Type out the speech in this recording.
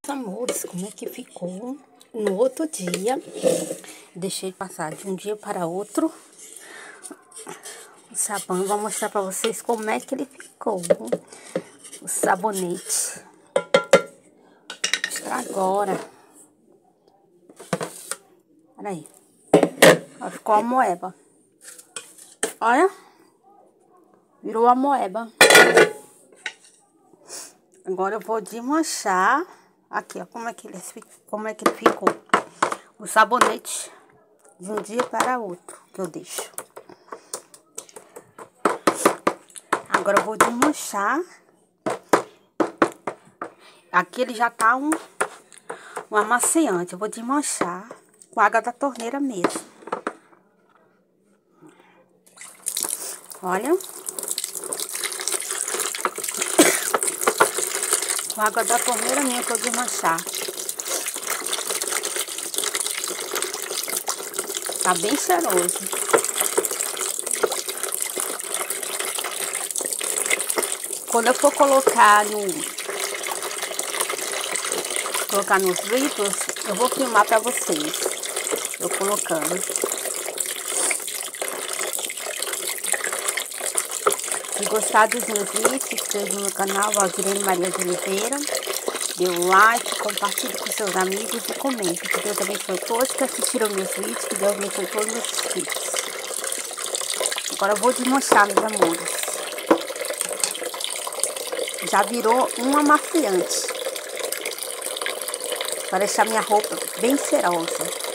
Amores, como é que ficou no outro dia? Deixei passar de um dia para outro o sabão. Vou mostrar para vocês como é que ele ficou. O sabonete. Vou mostrar agora. Olha aí. Ó, ficou a moeba. Olha. Virou a moeba. Agora eu vou desmanchar. Aqui, ó, como é que ele ficou. O sabonete de um dia para outro que eu deixo. Agora eu vou desmanchar. Aqui ele já tá um amaciante. Eu vou desmanchar com água da torneira mesmo. Olha. Com água da torneira mesmo que eu desmanchar. Tá bem cheiroso. Quando eu for colocar nos vídeos, eu vou filmar pra vocês. Eu colocando. Se gostar dos meus vídeos, se inscreva no meu canal, Valdirene Maria de Oliveira. Dê um like, compartilhe com seus amigos e comente. Que Deus abençoe todos que assistiram meus vídeos. Que Deus abençoe todos os meus inscritos. Agora eu vou desmanchar, meus amores. Já virou um amaciante. Para deixar minha roupa bem cheirosa.